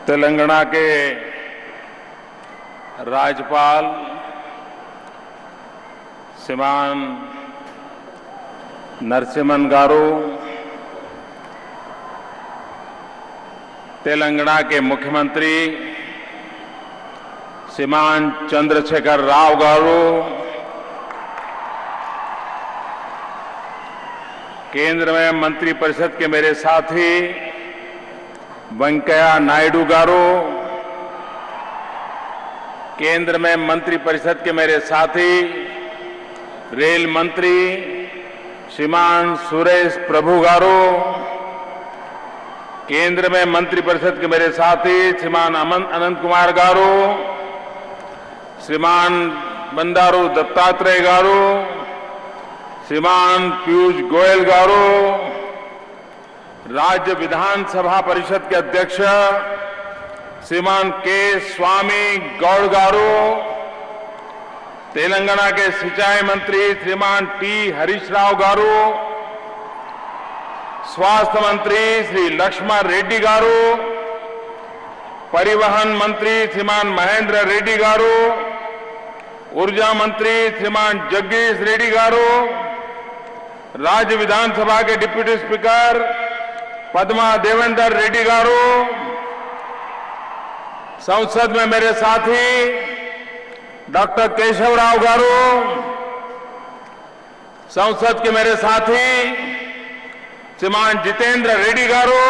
तेलंगाना के राज्यपाल श्रीमान नरसिम्हन गारू, तेलंगाना के मुख्यमंत्री श्रीमान चंद्रशेखर राव गारू, केंद्र में मंत्रिपरिषद के मेरे साथी वेंकैया नायडू गारू, केंद्र में मंत्रिपरिषद के मेरे साथी रेल मंत्री श्रीमान सुरेश प्रभु गारू, केंद्र में मंत्रिपरिषद के मेरे साथी श्रीमान अनंत कुमार गारू, श्रीमान बंडारू दत्तात्रेय गारू, श्रीमान पीयूष गोयल गारू, राज्य विधानसभा परिषद के अध्यक्ष श्रीमान के स्वामी गौड़ गारू, तेलंगाना के सिंचाई मंत्री श्रीमान टी हरीश राव गारू, स्वास्थ्य मंत्री श्री लक्ष्मण रेड्डी गारू, परिवहन मंत्री श्रीमान महेंद्र रेड्डी गारू, ऊर्जा मंत्री श्रीमान जगदीश रेड्डी गारू, राज्य विधानसभा के डिप्टी स्पीकर पद्मा देवेंद्र रेड्डी गारू, संसद में मेरे साथी डॉक्टर केशव राव गारू, संसद के मेरे साथी श्रीमान जितेंद्र रेड्डी गारू,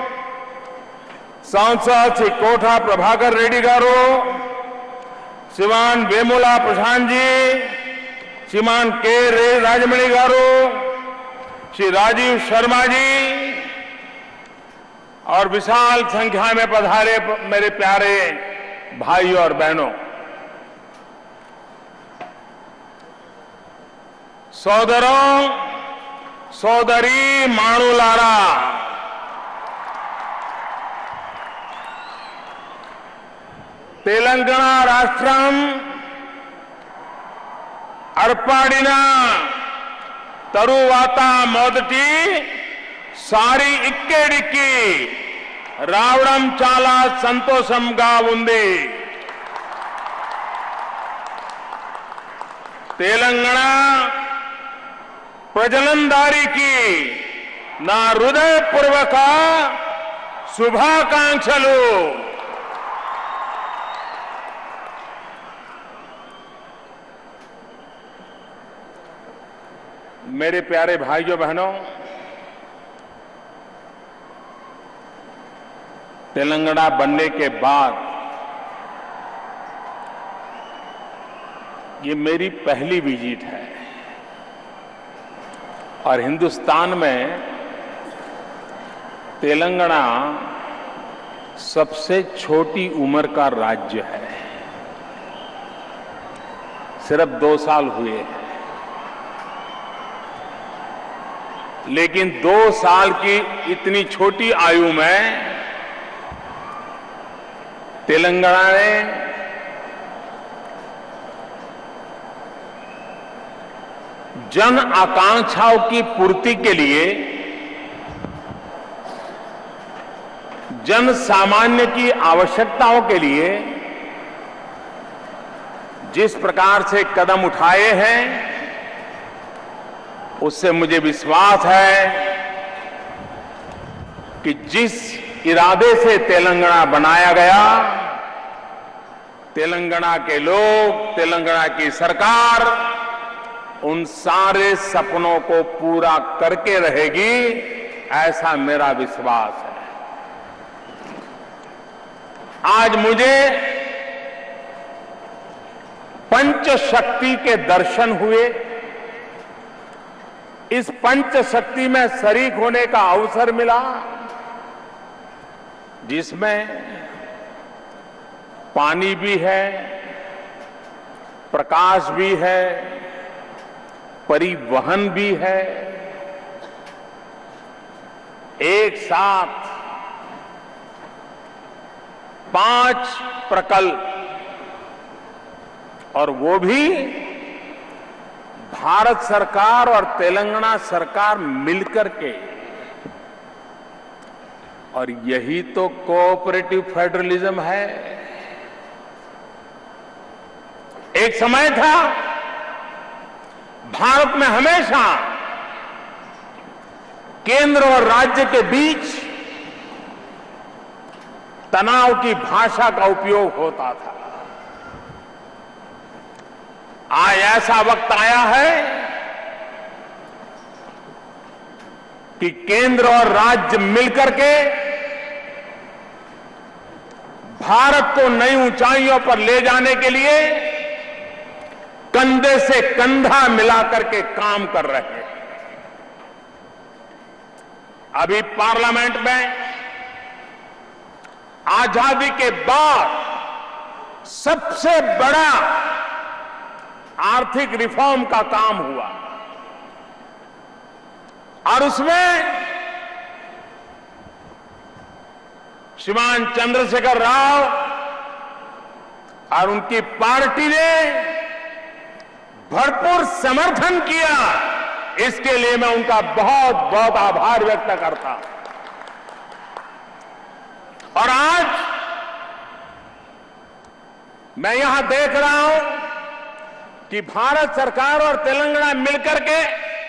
सांसद श्री कोठा प्रभाकर रेड्डी गारू, श्रीमान वेमुला प्रशांत जी, श्रीमान के राजमणि गारू, श्री राजीव शर्मा जी और विशाल संख्या में पधारे मेरे प्यारे भाइयों और बहनों, सोदरों सोदरी माणुलारा, तेलंगाना राष्ट्रम अर्पाडिना तरुवाता मोदटी सारी इक्केडिक्की रावड़म चाला संतोषंगा उंदी। तेलंगाना प्रजलंदारी की ना हृदयपूर्वक शुभाकांक्षलु। मेरे प्यारे भाइयों बहनों, तेलंगाना बनने के बाद ये मेरी पहली विजिट है और हिंदुस्तान में तेलंगाना सबसे छोटी उम्र का राज्य है। सिर्फ 2 साल हुए हैं, लेकिन 2 साल की इतनी छोटी आयु में तेलंगाना ने जन आकांक्षाओं की पूर्ति के लिए, जन सामान्य की आवश्यकताओं के लिए जिस प्रकार से कदम उठाए हैं, उससे मुझे विश्वास है कि जिस इरादे से तेलंगाना बनाया गया, तेलंगाना के लोग, तेलंगाना की सरकार उन सारे सपनों को पूरा करके रहेगी, ऐसा मेरा विश्वास है। आज मुझे पंचशक्ति के दर्शन हुए। इस पंचशक्ति में शरीक होने का अवसर मिला, जिसमें पानी भी है, प्रकाश भी है, परिवहन भी है। एक साथ 5 प्रकल्प, और वो भी भारत सरकार और तेलंगाना सरकार मिलकर के, और यही तो कोऑपरेटिव फेडरलिज्म है। एक समय था भारत में हमेशा केंद्र और राज्य के बीच तनाव की भाषा का उपयोग होता था। आज ऐसा वक्त आया है कि केंद्र और राज्य मिलकर के भारत को नई ऊंचाइयों पर ले जाने के लिए कंधे से कंधा मिलाकर के काम कर रहे हैं। अभी पार्लियामेंट में आजादी के बाद सबसे बड़ा आर्थिक रिफॉर्म का काम हुआ और उसमें श्रीमान चंद्रशेखर राव और उनकी पार्टी ने भरपूर समर्थन किया। इसके लिए मैं उनका बहुत बहुत आभार व्यक्त करता हूं। और आज मैं यहां देख रहा हूं कि भारत सरकार और तेलंगाना मिलकर के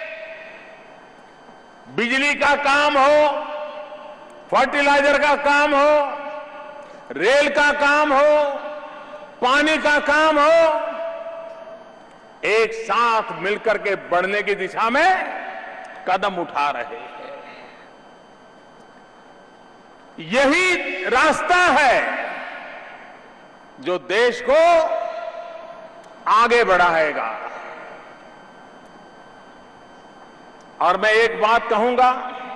बिजली का काम हो, फर्टिलाइजर का काम हो, रेल का काम हो, पानी का काम हो, एक साथ मिलकर के बढ़ने की दिशा में कदम उठा रहे हैं। यही रास्ता है जो देश को आगे बढ़ाएगा। और मैं एक बात कहूंगा,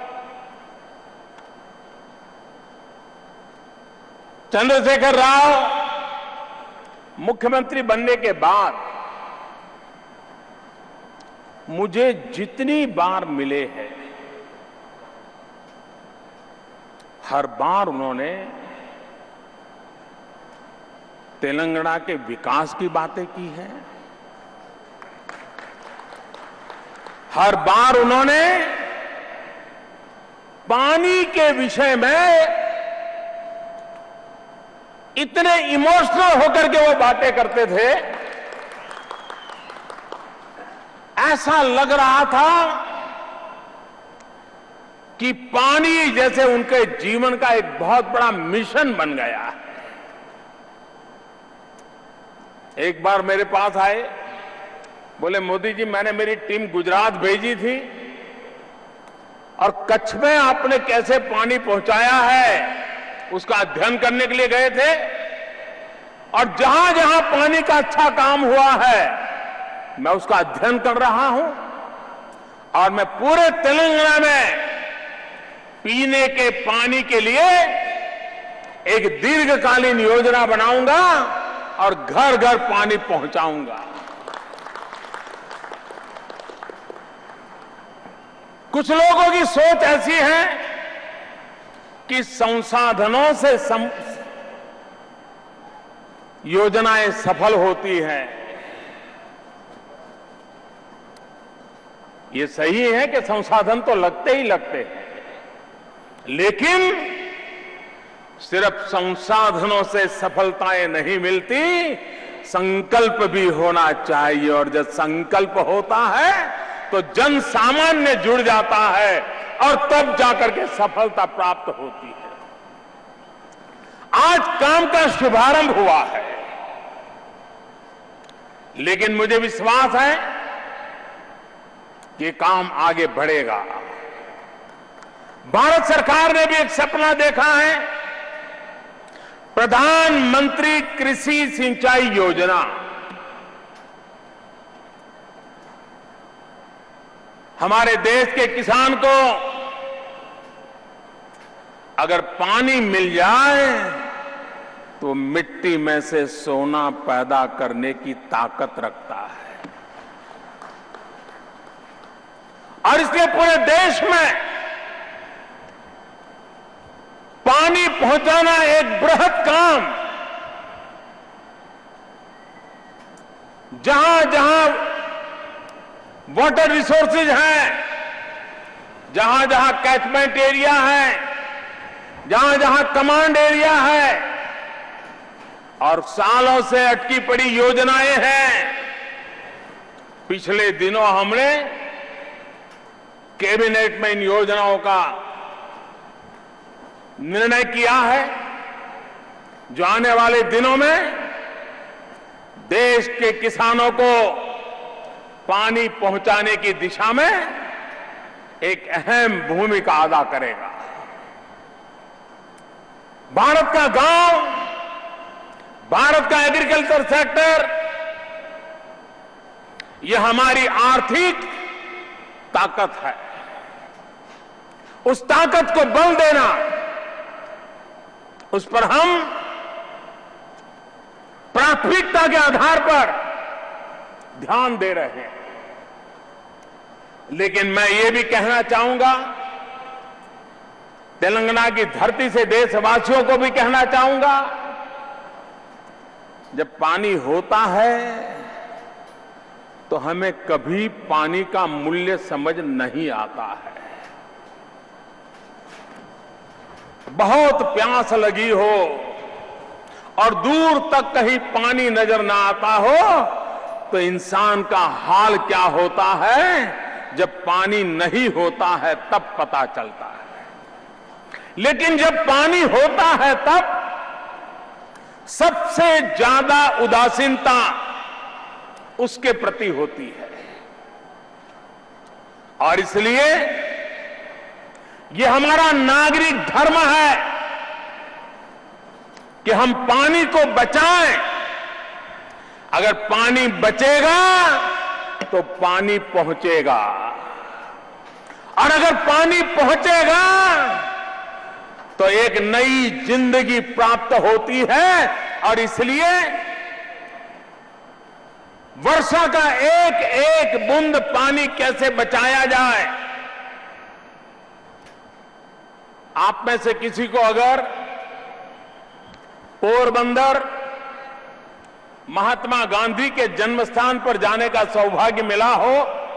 चंद्रशेखर राव मुख्यमंत्री बनने के बाद मुझे जितनी बार मिले हैं, हर बार उन्होंने तेलंगाना के विकास की बातें की हैं। हर बार उन्होंने पानी के विषय में इतने इमोशनल होकर के वो बातें करते थे, ऐसा लग रहा था कि पानी जैसे उनके जीवन का एक बहुत बड़ा मिशन बन गया है। एक बार मेरे पास आए, बोले मोदी जी मैंने मेरी टीम गुजरात भेजी थी और कच्छ में आपने कैसे पानी पहुंचाया है उसका अध्ययन करने के लिए गए थे, और जहां जहां पानी का अच्छा काम हुआ है मैं उसका अध्ययन कर रहा हूं और मैं पूरे तेलंगाना में पीने के पानी के लिए एक दीर्घकालीन योजना बनाऊंगा और घर घर पानी पहुंचाऊंगा। कुछ लोगों की सोच ऐसी है कि संसाधनों से योजनाएं सफल होती हैं। ये सही है कि संसाधन तो लगते ही लगते हैं, लेकिन सिर्फ संसाधनों से सफलताएं नहीं मिलती, संकल्प भी होना चाहिए। और जब संकल्प होता है तो जन सामान्य जुड़ जाता है और तब जाकर के सफलता प्राप्त होती है। आज काम का शुभारंभ हुआ है, लेकिन मुझे विश्वास है कि काम आगे बढ़ेगा। भारत सरकार ने भी एक सपना देखा है, प्रधानमंत्री कृषि सिंचाई योजना। हमारे देश के किसान को अगर पानी मिल जाए तो मिट्टी में से सोना पैदा करने की ताकत रखता है। और इसलिए पूरे देश में पानी पहुंचाना एक बृहद काम, जहां जहां वाटर रिसोर्सेज हैं, जहां जहां कैचमेंट एरिया है, जहां जहां कमांड एरिया है और सालों से अटकी पड़ी योजनाएं हैं, पिछले दिनों हमने कैबिनेट में इन योजनाओं का निर्णय किया है, जो आने वाले दिनों में देश के किसानों को पानी पहुंचाने की दिशा में एक अहम भूमिका अदा करेगा। भारत का गांव, भारत का एग्रीकल्चर सेक्टर, यह हमारी आर्थिक ताकत है। उस ताकत को बल देना, उस पर हम प्राथमिकता के आधार पर ध्यान दे रहे हैं। लेकिन मैं ये भी कहना चाहूंगा, तेलंगाना की धरती से देशवासियों को भी कहना चाहूंगा, जब पानी होता है तो हमें कभी पानी का मूल्य समझ नहीं आता है। बहुत प्यास लगी हो और दूर तक कहीं पानी नजर ना आता हो तो इंसान का हाल क्या होता है, जब पानी नहीं होता है तब पता चलता है। लेकिन जब पानी होता है तब सबसे ज्यादा उदासीनता उसके प्रति होती है। और इसलिए यह हमारा नागरिक धर्म है कि हम पानी को बचाएं। अगर पानी बचेगा तो पानी पहुंचेगा, और अगर पानी पहुंचेगा तो एक नई जिंदगी प्राप्त होती है। और इसलिए वर्षा का एक एक बूंद पानी कैसे बचाया जाए। आप में से किसी को अगर पोरबंदर महात्मा गांधी के जन्म स्थान पर जाने का सौभाग्य मिला हो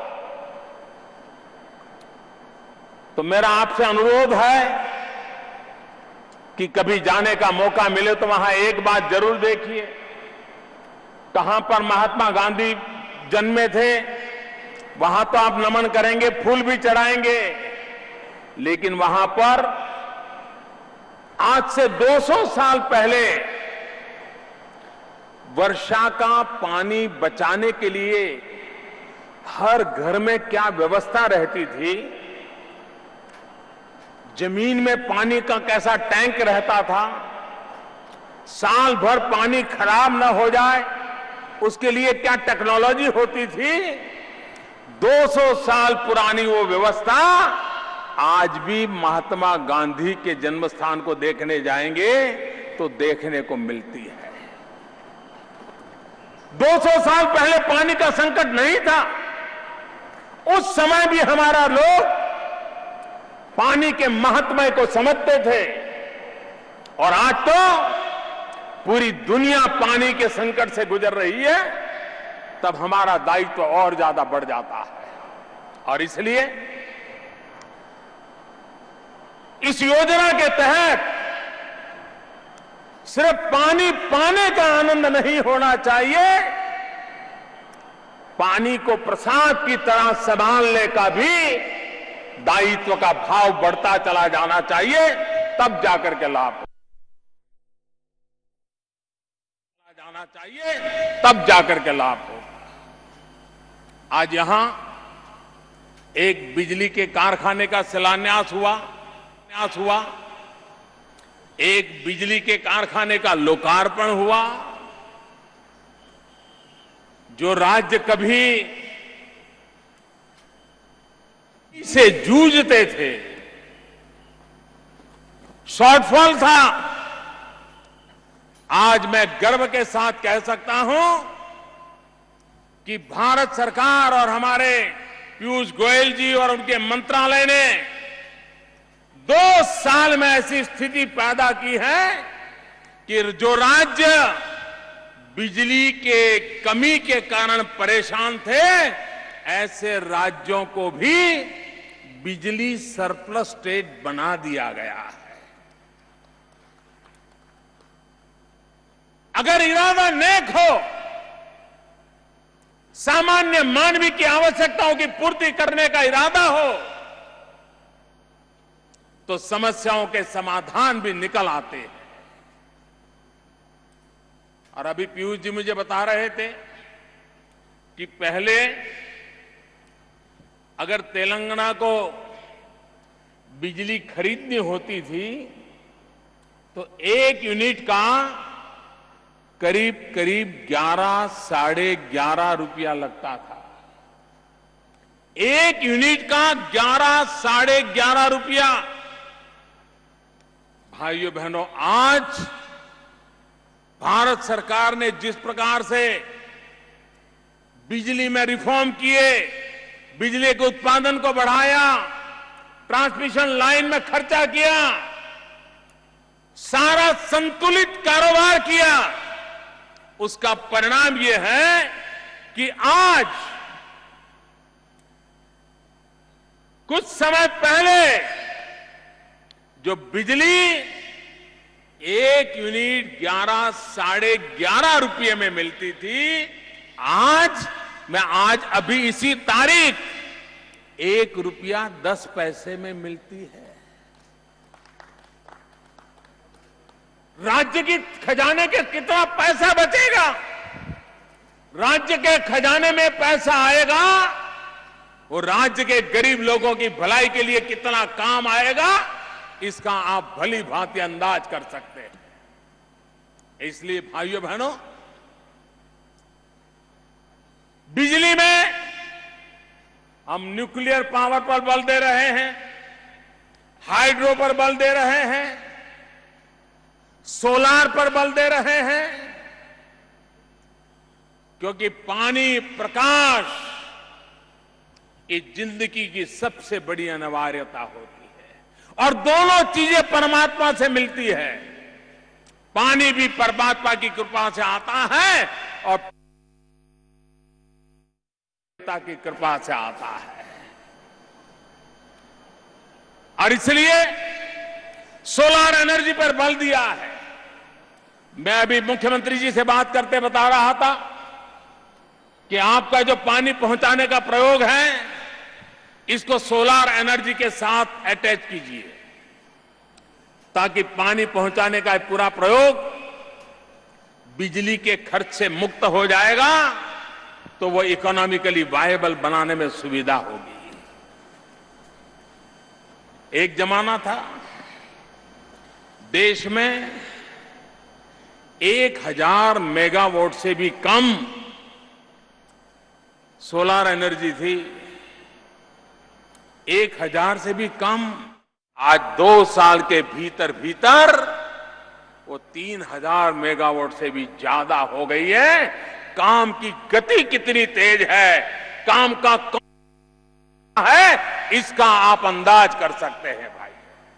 तो मेरा आपसे अनुरोध है कि कभी जाने का मौका मिले तो वहां एक बात जरूर देखिए। कहां पर महात्मा गांधी जन्मे थे वहां तो आप नमन करेंगे, फूल भी चढ़ाएंगे, लेकिन वहां पर आज से 200 साल पहले वर्षा का पानी बचाने के लिए हर घर में क्या व्यवस्था रहती थी, जमीन में पानी का कैसा टैंक रहता था, साल भर पानी खराब न हो जाए उसके लिए क्या टेक्नोलॉजी होती थी। 200 साल पुरानी वो व्यवस्था आज भी महात्मा गांधी के जन्म स्थान को देखने जाएंगे तो देखने को मिलती है। 200 साल पहले पानी का संकट नहीं था, उस समय भी हमारा लोग पानी के महत्व को समझते थे। और आज तो पूरी दुनिया पानी के संकट से गुजर रही है, तब हमारा दायित्व और ज्यादा बढ़ जाता है। और इसलिए इस योजना के तहत सिर्फ पानी पाने का आनंद नहीं होना चाहिए, पानी को प्रसाद की तरह संभालने का भी दायित्व का भाव बढ़ता चला जाना चाहिए, तब जाकर के लाभ जाना चाहिए, तब जाकर के लाभ हो। आज यहां एक बिजली के कारखाने का शिलान्यास हुआ, एक बिजली के कारखाने का लोकार्पण हुआ। जो राज्य कभी से जूझते थे, शॉर्टफॉल था, आज मैं गर्व के साथ कह सकता हूं कि भारत सरकार और हमारे पीयूष गोयल जी और उनके मंत्रालय ने 2 साल में ऐसी स्थिति पैदा की है कि जो राज्य बिजली के कमी के कारण परेशान थे, ऐसे राज्यों को भी बिजली सरप्लस स्टेट बना दिया गया है। अगर इरादा नेक हो, सामान्य मानवीय की आवश्यकताओं की पूर्ति करने का इरादा हो, तो समस्याओं के समाधान भी निकल आते हैं। और अभी पीयूष जी मुझे बता रहे थे कि पहले अगर तेलंगाना को बिजली खरीदनी होती थी तो 1 यूनिट का करीब करीब 11 साढ़े 11 रुपया लगता था। 1 यूनिट का 11 साढ़े 11 रुपया। भाइयों बहनों, आज भारत सरकार ने जिस प्रकार से बिजली में रिफॉर्म किए, बिजली के उत्पादन को बढ़ाया, ट्रांसमिशन लाइन में खर्चा किया, सारा संतुलित कारोबार किया, उसका परिणाम यह है कि आज कुछ समय पहले जो बिजली 1 यूनिट 11 साढ़े 11 रुपये में मिलती थी, आज अभी इसी तारीख 1 रुपया 10 पैसे में मिलती है। राज्य की खजाने के कितना पैसा बचेगा, राज्य के खजाने में पैसा आएगा, वो राज्य के गरीब लोगों की भलाई के लिए कितना काम आएगा, इसका आप भली भांति अंदाज कर सकते हैं। इसलिए भाइयों बहनों, बिजली में हम न्यूक्लियर पावर पर बल दे रहे हैं, हाइड्रो पर बल दे रहे हैं, सोलार पर बल दे रहे हैं, क्योंकि पानी, प्रकाश ये जिंदगी की सबसे बड़ी अनिवार्यता होती है और दोनों चीजें परमात्मा से मिलती है। पानी भी परमात्मा की कृपा से आता है और पिता की कृपा से आता है। और इसलिए सोलार एनर्जी पर बल दिया है। मैं अभी मुख्यमंत्री जी से बात करते बता रहा था कि आपका जो पानी पहुंचाने का प्रयोग है, इसको सोलार एनर्जी के साथ अटैच कीजिए, ताकि पानी पहुंचाने का पूरा प्रयोग बिजली के खर्च से मुक्त हो जाएगा, तो वो इकोनॉमिकली वायबल बनाने में सुविधा होगी। एक जमाना था देश में 1000 मेगावाट से भी कम सोलार एनर्जी थी, 1000 से भी कम। आज 2 साल के भीतर भीतर वो 3000 मेगावाट से भी ज्यादा हो गई है। काम की गति कितनी तेज है, काम का कौन है, इसका आप अंदाज कर सकते हैं भाई।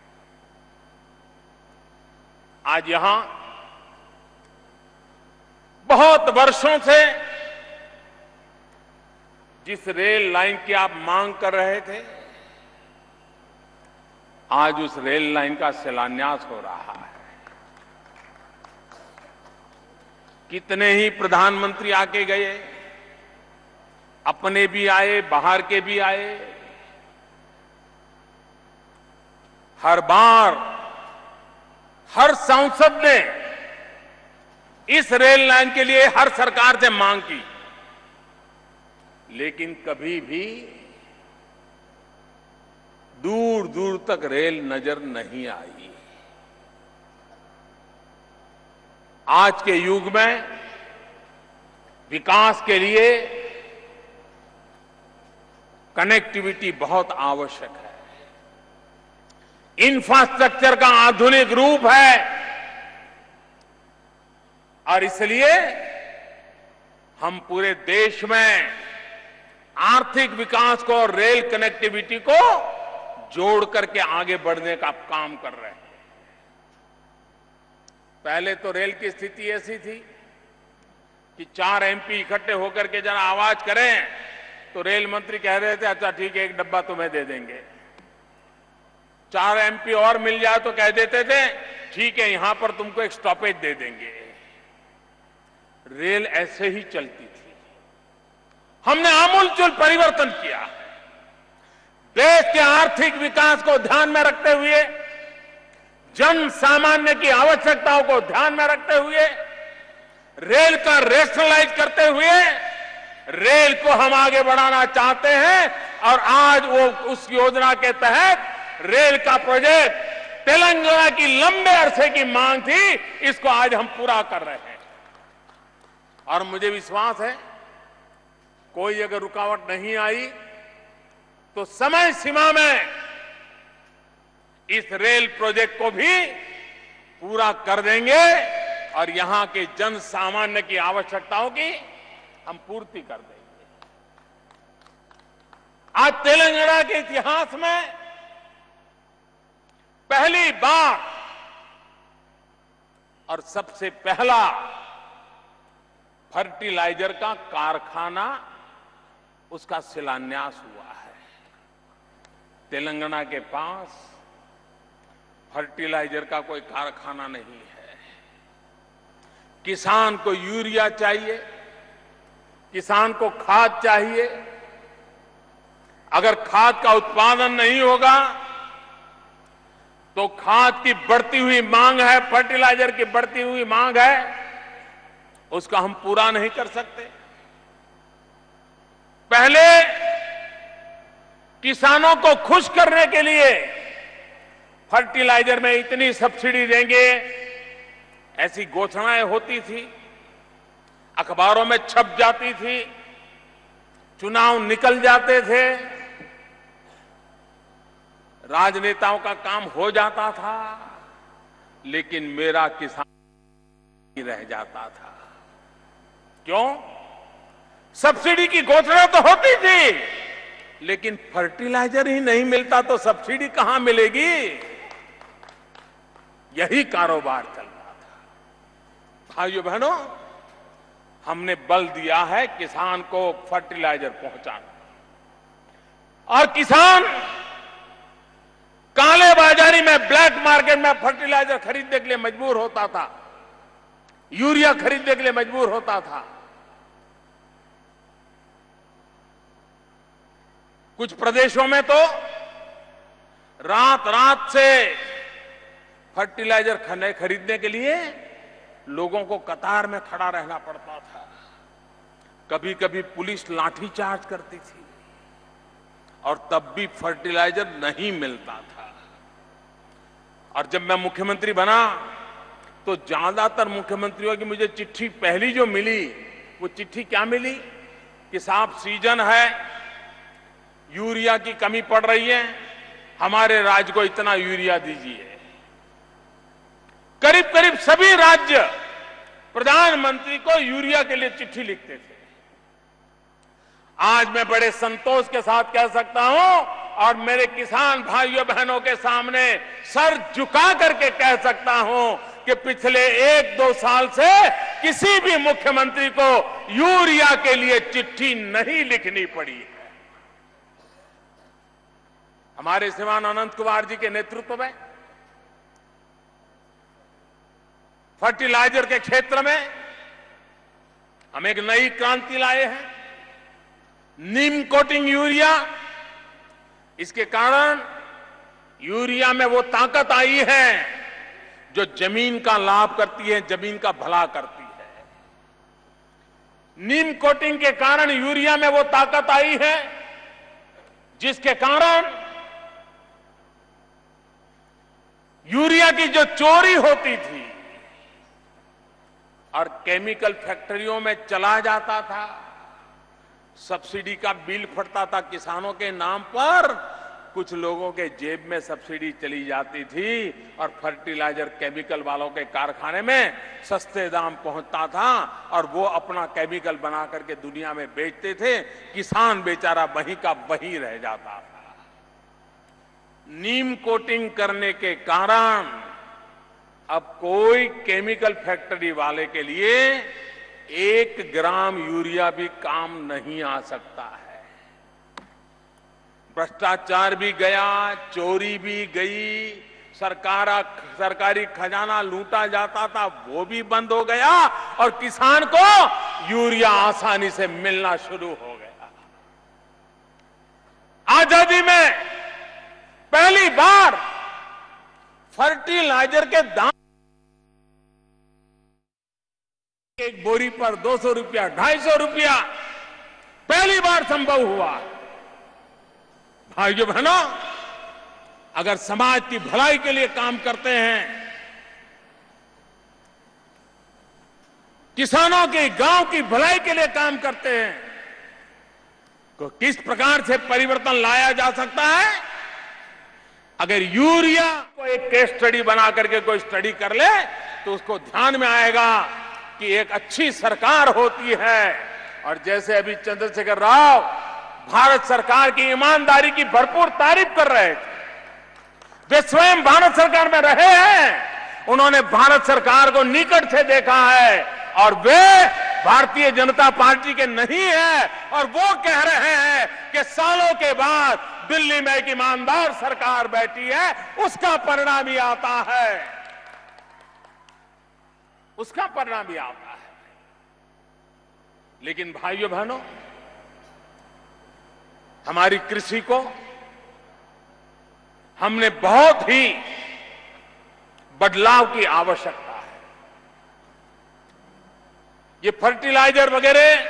आज यहां बहुत वर्षों से जिस रेल लाइन की आप मांग कर रहे थे, आज उस रेल लाइन का शिलान्यास हो रहा है। कितने ही प्रधानमंत्री आके गए, अपने भी आए, बाहर के भी आए। हर बार हर सांसद ने इस रेल लाइन के लिए हर सरकार से मांग की, लेकिन कभी भी दूर दूर तक रेल नजर नहीं आई। आज के युग में विकास के लिए कनेक्टिविटी बहुत आवश्यक है, इंफ्रास्ट्रक्चर का आधुनिक रूप है। और इसलिए हम पूरे देश में आर्थिक विकास को और रेल कनेक्टिविटी को जोड़ करके आगे बढ़ने का काम कर रहे हैं। पहले तो रेल की स्थिति ऐसी थी कि 4 एमपी इकट्ठे होकर के जरा आवाज करें तो रेल मंत्री कह रहे थे, अच्छा ठीक है, 1 डब्बा तुम्हें दे देंगे। 4 एमपी और मिल जाए तो कह देते थे, ठीक है, यहां पर तुमको एक स्टॉपेज दे देंगे। रेल ऐसे ही चलती थी। हमने आमूलचूल परिवर्तन किया है। देश के आर्थिक विकास को ध्यान में रखते हुए, जन सामान्य की आवश्यकताओं को ध्यान में रखते हुए, रेल का रेशनलाइज करते हुए रेल को हम आगे बढ़ाना चाहते हैं। और आज वो उस योजना के तहत रेल का प्रोजेक्ट तेलंगाना की लंबे अरसे की मांग थी, इसको आज हम पूरा कर रहे हैं। और मुझे विश्वास है कोई अगर रुकावट नहीं आई तो समय सीमा में इस रेल प्रोजेक्ट को भी पूरा कर देंगे और यहां के जन सामान्य की आवश्यकताओं की हम पूर्ति कर देंगे। आज तेलंगाना के इतिहास में पहली बार और सबसे पहला फर्टिलाइजर का कारखाना, उसका शिलान्यास हुआ है। तेलंगाना के पास फर्टिलाइजर का कोई कारखाना नहीं है। किसान को यूरिया चाहिए, किसान को खाद चाहिए। अगर खाद का उत्पादन नहीं होगा तो खाद की बढ़ती हुई मांग है, फर्टिलाइजर की बढ़ती हुई मांग है, उसका हम पूरा नहीं कर सकते। पहले किसानों को खुश करने के लिए फर्टिलाइजर में इतनी सब्सिडी देंगे, ऐसी घोषणाएं होती थी, अखबारों में छप जाती थी, चुनाव निकल जाते थे, राजनेताओं का काम हो जाता था, लेकिन मेरा किसान नहीं रह जाता था। क्यों? सब्सिडी की घोषणा तो होती थी, लेकिन फर्टिलाइजर ही नहीं मिलता तो सब्सिडी कहां मिलेगी? यही कारोबार चल रहा था। भाइयों बहनों, हमने बल दिया है किसान को फर्टिलाइजर पहुंचाना। और किसान काले बाजारी में, ब्लैक मार्केट में फर्टिलाइजर खरीदने के लिए मजबूर होता था, यूरिया खरीदने के लिए मजबूर होता था। कुछ प्रदेशों में तो रात रात से फर्टिलाइजर खरीदने के लिए लोगों को कतार में खड़ा रहना पड़ता था। कभी कभी पुलिस लाठीचार्ज करती थी और तब भी फर्टिलाइजर नहीं मिलता था। और जब मैं मुख्यमंत्री बना तो ज्यादातर मुख्यमंत्रियों की मुझे चिट्ठी पहली जो मिली, वो चिट्ठी क्या मिली कि साहब सीजन है, यूरिया की कमी पड़ रही है, हमारे राज्य को इतना यूरिया दीजिए। करीब करीब सभी राज्य प्रधानमंत्री को यूरिया के लिए चिट्ठी लिखते थे। आज मैं बड़े संतोष के साथ कह सकता हूं और मेरे किसान भाइयों बहनों के सामने सर झुका करके कह सकता हूं कि पिछले 1-2 साल से किसी भी मुख्यमंत्री को यूरिया के लिए चिट्ठी नहीं लिखनी पड़ी है। हमारे श्रीमान अनंत कुमार जी के नेतृत्व में फर्टिलाइजर के क्षेत्र में हम एक नई क्रांति लाए हैं। नीम कोटिंग यूरिया, इसके कारण यूरिया में वो ताकत आई है जो जमीन का लाभ करती है, जमीन का भला करती है। नीम कोटिंग के कारण यूरिया में वो ताकत आई है जिसके कारण यूरिया की जो चोरी होती थी और केमिकल फैक्ट्रियों में चला जाता था, सब्सिडी का बिल फटता था किसानों के नाम पर, कुछ लोगों के जेब में सब्सिडी चली जाती थी और फर्टिलाइजर केमिकल वालों के कारखाने में सस्ते दाम पहुंचता था और वो अपना केमिकल बना करके दुनिया में बेचते थे। किसान बेचारा वहीं का वहीं रह जाता था। नीम कोटिंग करने के कारण अब कोई केमिकल फैक्ट्री वाले के लिए 1 ग्राम यूरिया भी काम नहीं आ सकता है। भ्रष्टाचार भी गया, चोरी भी गई, सरकारी खजाना लूटा जाता था वो भी बंद हो गया और किसान को यूरिया आसानी से मिलना शुरू हो गया। आजादी में पहली बार फर्टिलाइजर के दाम एक बोरी पर 200 रुपया, 250 रुपया पहली बार संभव हुआ। भाइयों बहनों, अगर समाज की भलाई के लिए काम करते हैं, किसानों के गांव की भलाई के लिए काम करते हैं, तो किस प्रकार से परिवर्तन लाया जा सकता है? अगर यूरिया को एक केस स्टडी बना करके कोई स्टडी कर ले तो उसको ध्यान में आएगा कि एक अच्छी सरकार होती है। और जैसे अभी चंद्रशेखर राव भारत सरकार की ईमानदारी की भरपूर तारीफ कर रहे थे, वे स्वयं भारत सरकार में रहे हैं, उन्होंने भारत सरकार को निकट से देखा है और वे भारतीय जनता पार्टी के नहीं है, और वो कह रहे हैं कि सालों के बाद दिल्ली में एक ईमानदार सरकार बैठी है, उसका परिणाम ही आता है, उसका परिणाम ही आता है। लेकिन भाइयों बहनों, हमारी कृषि को हमने बहुत ही बदलाव की आवश्यकता है। ये फर्टिलाइजर वगैरह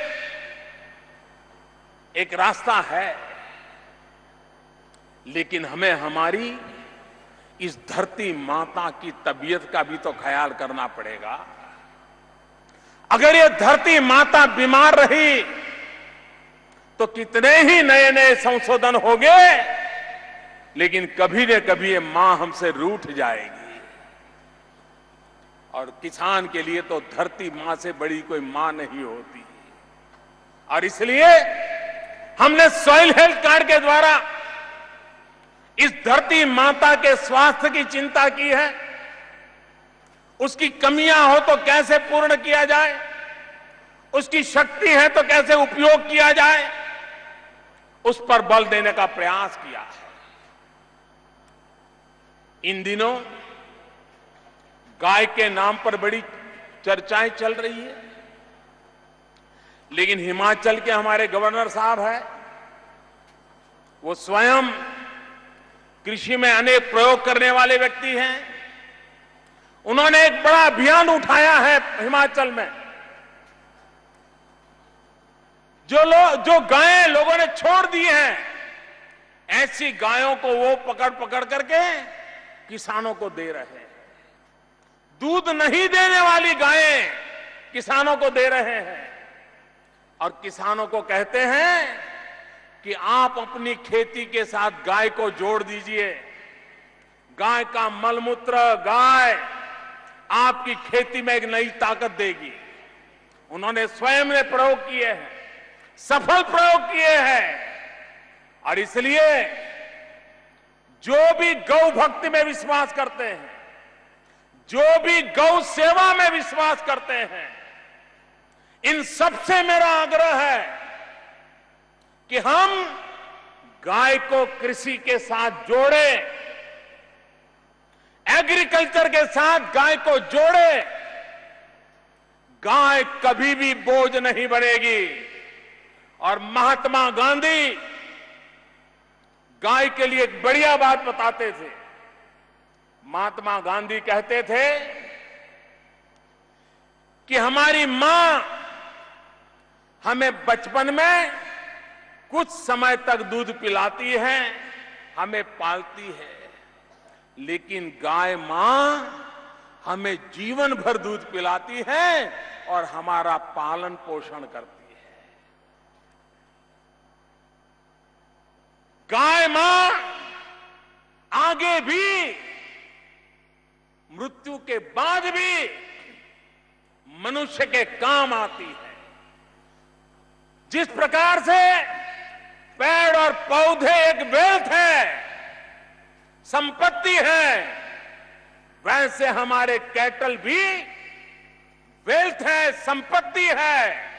एक रास्ता है, लेकिन हमें हमारी इस धरती माता की तबीयत का भी तो ख्याल करना पड़ेगा। अगर ये धरती माता बीमार रही तो कितने ही नए नए संशोधन होंगे, लेकिन कभी न कभी ये मां हमसे रूठ जाएगी। और किसान के लिए तो धरती मां से बड़ी कोई मां नहीं होती। और इसलिए हमने सॉइल हेल्थ कार्ड के द्वारा इस धरती माता के स्वास्थ्य की चिंता की है। उसकी कमियां हो तो कैसे पूर्ण किया जाए, उसकी शक्ति है तो कैसे उपयोग किया जाए, उस पर बल देने का प्रयास किया है। इन दिनों गाय के नाम पर बड़ी चर्चाएं चल रही है, लेकिन हिमाचल के हमारे गवर्नर साहब हैं, वो स्वयं कृषि में अनेक प्रयोग करने वाले व्यक्ति हैं। उन्होंने एक बड़ा अभियान उठाया है हिमाचल में। जो गायें लोगों ने छोड़ दी हैं, ऐसी गायों को वो पकड़ पकड़ करके किसानों को दे रहे हैं। दूध नहीं देने वाली गायें किसानों को दे रहे हैं, और किसानों को कहते हैं कि आप अपनी खेती के साथ गाय को जोड़ दीजिए। गाय का मलमूत्र, गाय आपकी खेती में एक नई ताकत देगी। उन्होंने स्वयं ने प्रयोग किए हैं, सफल प्रयोग किए हैं। और इसलिए जो भी गौ भक्ति में विश्वास करते हैं, जो भी गौ सेवा में विश्वास करते हैं, इन सबसे मेरा आग्रह है कि हम गाय को कृषि के साथ जोड़ें, एग्रीकल्चर के साथ गाय को जोड़े। गाय कभी भी बोझ नहीं बनेगी। और महात्मा गांधी गाय के लिए एक बढ़िया बात बताते थे। महात्मा गांधी कहते थे कि हमारी मां हमें बचपन में कुछ समय तक दूध पिलाती है, हमें पालती है, लेकिन गाय मां हमें जीवन भर दूध पिलाती है और हमारा पालन पोषण करती है। गाय मां आगे भी, मृत्यु के बाद भी मनुष्य के काम आती है। जिस प्रकार से पेड़ और पौधे एक वेल्थ है, संपत्ति है, वैसे हमारे कैटल भी वेल्थ है, संपत्ति है।